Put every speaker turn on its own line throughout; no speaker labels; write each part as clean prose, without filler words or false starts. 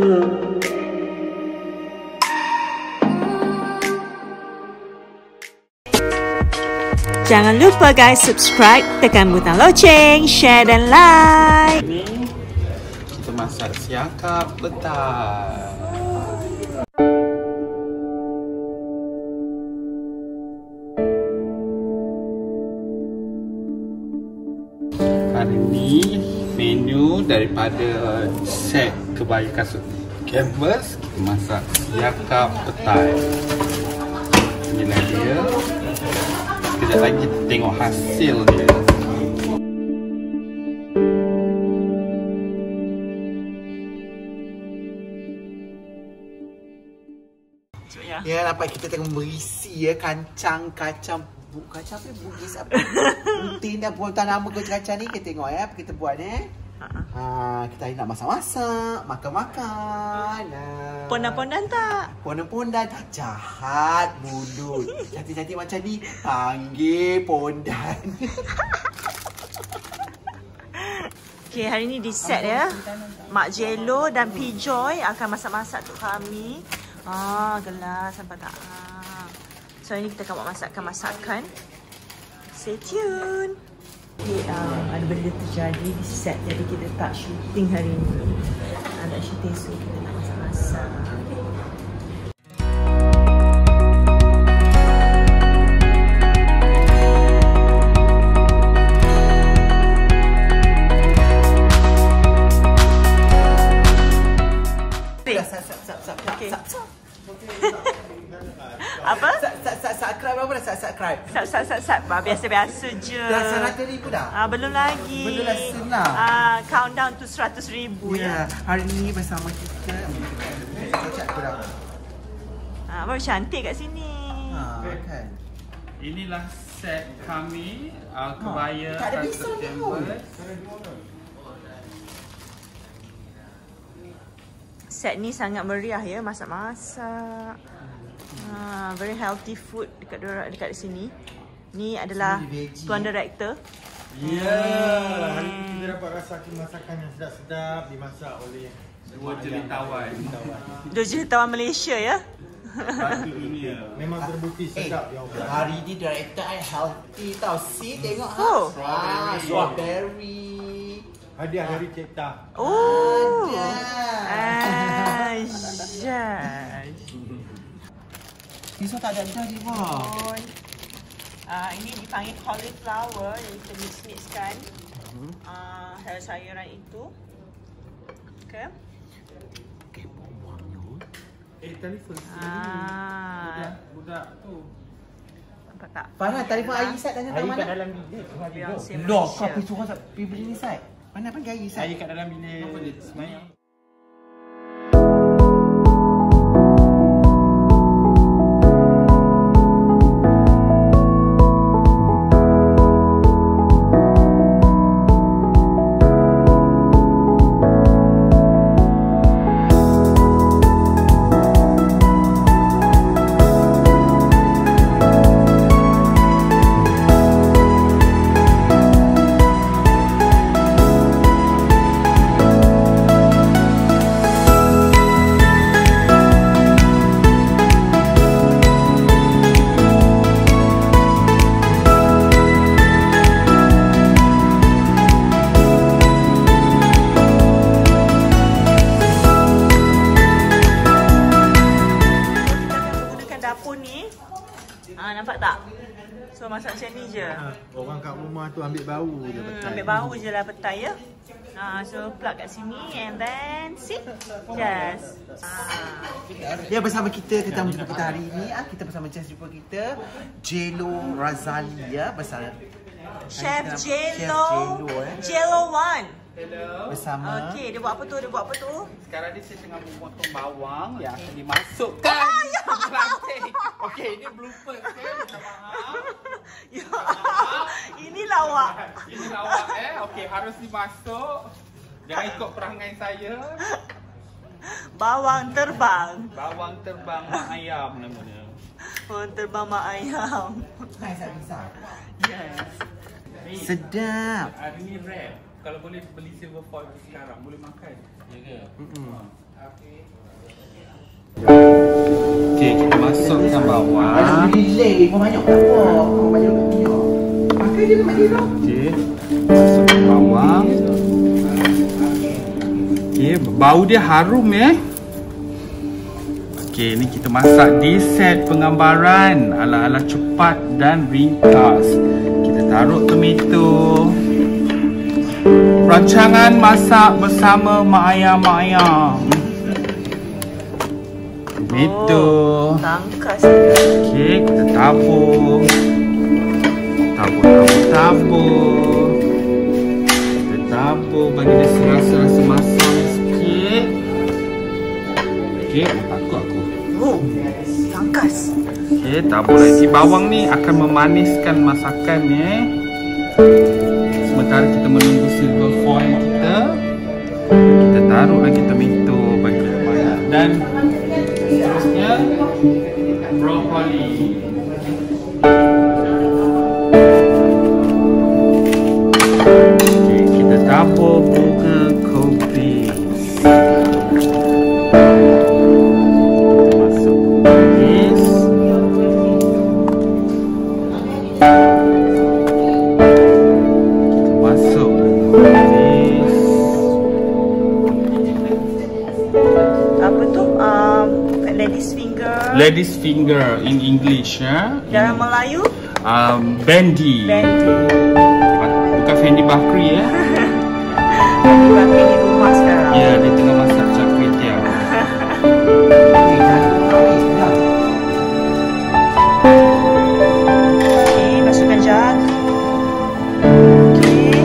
Jangan lupa guys, subscribe, tekan butang loceng, share dan like.
Ini kita masak siakap petai. Hari ini menu daripada set kebaya kasut canvas, kita masak siakap petai. Inilah dia. Sekejap lagi kita tengok hasil dia. Ya, nampak kita tengah berisi ya kacang apa bugis apa. Rutin dah buat nama kacang ni kita tengok ya apa kita buat kita hari nak masak-masak, makan-makan.
Pondan-pondan tak?
Pondan-pondan jahat mulut. Cantik-cantik macam ni panggil pondan.
Okay, hari ni di set ya. Mak Jello dan P Joy akan masak-masak untuk kami. Gelas sampai tak. So ini kita akan buat masakan. Stay tune. Okay, ada benda terjadi di set, jadi kita tak syuting hari ni. Ada syuting, so kita nak masak-masak. Apa?
Subscribe apa dah? Subscribe.
Biasa-biasa je.
Dah 100,000 dah?
Belum lagi.
Belum lah, senang.
Countdown to 100,000 ya.
Hari ni bersama kita. Cocok kurang.
Baru cantik kat sini.
Kan.
Inilah set kami kebaya
tak ada pisau ni pun.
Set ni sangat meriah ya, masak-masak. Very healthy food dekat sini. Ni adalah tuan director.
Hari ini kita dapat rasakan masakan yang sedap-sedap dimasak oleh
dua jelitawan.
Dua jelitawan Malaysia ya.
Satu dunia.
Memang terbukti sedap ya Allah.
Hari ni director I healthy tau. See, tengok strawberry.
Hadiah dari Cipta.
Pisau tak ada dah ni wah.
Ini dipanggil cauliflower yang kita mix-mixkan sayuran itu. Okay.
Telefon budak tu.
Nampak tak?
Farhan, telefon Ayi Sat tanya kat mana?
Dalam bilik.
Loh, kau pergi suruh pergi beli ni Sat. Mana panggil Ayi Sat?
Air kat dalam bilik. Semayang.
Nampak tak? So masak macam ni je.
Orang kat rumah tu ambil bau je petai.
Ambil bau je lah petai ya. So plug kat sini and then see. Just.
Ya, bersama kita tetamu jumpa kita hari ini. Kita bersama chef jumpa kita Jello Razali ya, bersama
Chef Jello One.
Hello.
Bersama.
Okey, dia buat apa tu?
Sekarang ni saya tengah memotong bawang yang akan dimasukkan ke ranting. Okey, ini blooper okey. Minta maaf.
Ya. Ini lawak.
Ini lawak Okey, harus dimasuk. Jangan ikut perangai saya.
Bawang terbang.
Bawang terbang mak ayam namanya.
Bawang terbang mak ayam.
Bisa.
Yes.
Sedap.
Hari ni wrap. Kalau boleh beli silver foil sekarang, boleh makan. Ya ke? Okey, kita masukkan bawang.
Ada delay, mau banyak tak apa. Mau banyak minyak. Pakai je mak dia tu.
Okey. Masukkan bawang. Okey, bau dia harum Okey, ni kita masak di set penggambaran ala-ala cepat dan ringkas. Kita taruh tomato. Rancangan masak bersama Mak Ayah. Tomato.
Tangkas.
Okey, kita tabur. Tabur. Kita tabur bagi dia serasa-rasa masam sikit. Okey, takut aku.
Tangkas.
Okey, tabur lagi. Bawang ni akan memaniskan masakan Sementara kita menunggu silver foil kita, kita taruh lagi tomato bagi dia banyak. Dan seterusnya brokoli. Okey, kita tabur bunga kopi. Masuk kubis. Kita masuk kubis.
Apa tu? Ladies finger.
Ladies finger in English
Dalam Melayu?
Bendi. Bukan Fendi Bakri
Bakri di rumah sekarang.
Ya, dia tengah masak char kway teow.
Okey, masukkan jagung. Okey.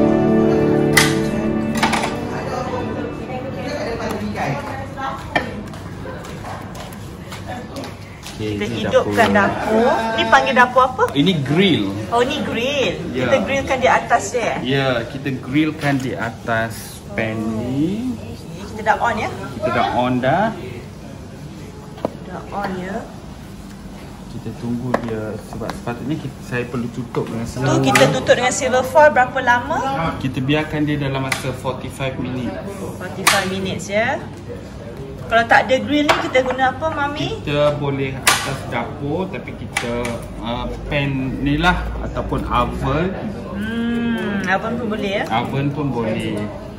Kita hidupkan dapur. Ni panggil dapur apa?
Ini grill.
Oh, ni grill.
Ya.
Kita grillkan di atas dia.
Ya, kita grillkan di atas pan ni.
Okey, kita dah on ya.
Kita dah on dah.
Dah on ya.
Kita tunggu dia sebab sepatutnya saya perlu tutup dengan
Tu
silver.
kita tutup dengan silver foil berapa lama?
Kita biarkan dia dalam masa 45 minit.
45 minutes ya. Kalau tak ada grill ni kita guna apa, Mami?
Kita boleh atas dapur tapi kita pan ni lah ataupun oven.
Oven pun boleh ya.
Oven pun boleh.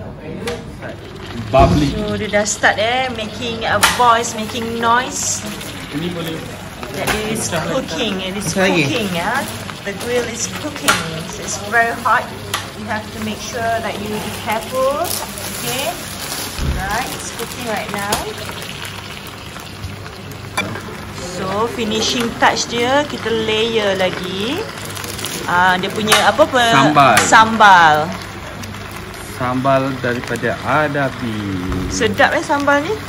Bubbly.
So dia dah start making a voice, making noise.
Ini boleh.
That it is cooking. It is
Lagi.
cooking ya. The grill is cooking. So it's very hot. You have to make sure that you be careful. Okay. Right, it's cooking right now. So finishing touch dia, kita layer lagi. Dia punya apa?
Sambal. Sambal daripada Adapi.
Sedap sambal ni.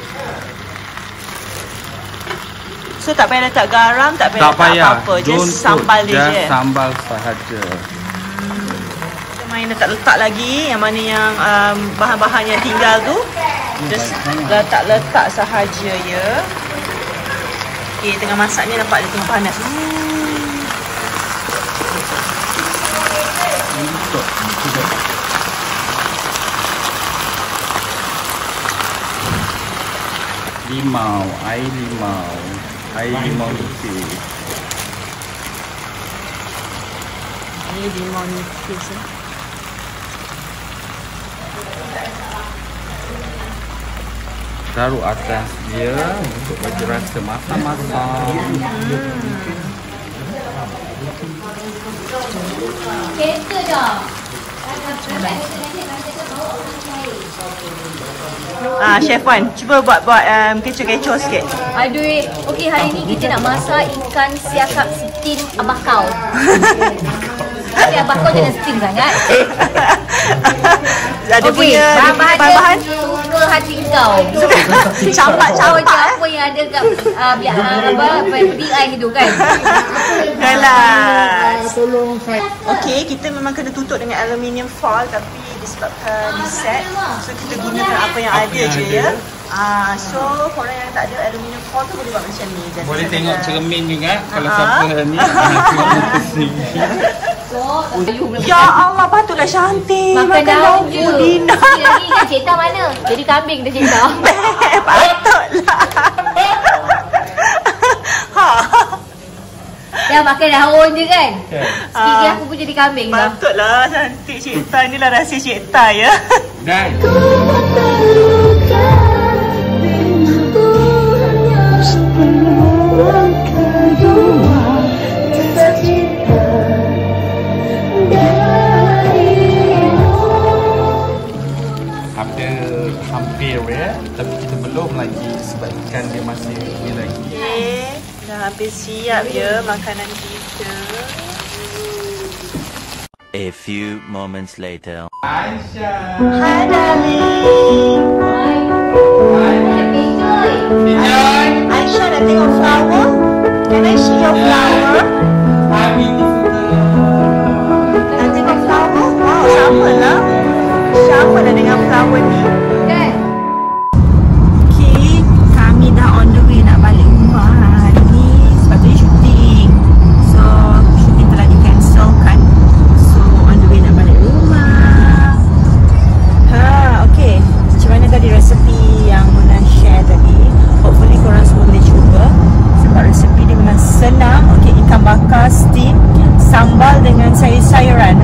So tak payah letak garam, tak payah letak apa-apa. Just sambal dia je.
Sambal sahaja.
Kita main letak-letak lagi yang mana yang bahan-bahan yang tinggal tu. Just letak-letak sahaja ya. Okay, tengah masak ni nampak dia tengah panas.
Limau, air limau. Air limau nipis.
Ini limau nipis
Taruh atas dia untuk bagi rasa masam-masam.
Kereta dah.
Chef Wan, cuba buat kecoh-kecoh sikit.
Aduh, okey, hari ni kita nak masak ikan siakap steam abakau. Tapi abakau jangan steam sangat.
Ada punya bahan-bahan
suka hati kau.
campak-campak
apa yang ada kat PDI tu kan.
Kelas. Okey, kita memang kena tutup dengan aluminium foil tapi disebabkan di set, so kita gunakan apa yang ada je ya. So korang yang tak ada aluminium foil tu boleh buat macam ni.
Boleh tengok cermin juga kalau siapa ni.
Ya Allah, patutlah cantik.
Makan daun je.
Dina.
Lagi kan Cik Tan mana? Jadi kambing dah Cik Tan.
Patutlah.
Ya makan daun je kan? Sikit aku pun jadi kambing dah.
Patutlah cantik Cik Tan. Inilah rahsia Cik Tan ya.
Dan hampir ya, tapi kita belum lagi sebab ikan dia masih ni lagi.
Okay, dah habis siap ya makanan kita.
A few moments later.
Aisyah.
Hi darling.
Enjoy.
Aisyah dah tengok flower? Can I see your flower?
Hi, beautiful girl.
Dah tengok flower? Wow, sama lah. Sama lah dengan flower ni.
Kan?
Okay, kami dah on the way nak balik rumah hari ni sebab tu syuting. So, syuting telah di-cancelkan. So, on the way nak balik rumah. Okay. Macam mana tadi resepi yang Mona share tadi? Hopefully korang semua boleh cuba. Sebab resepi dia memang senang. Okay, ikan bakar steam, sambal dengan sayur-sayuran.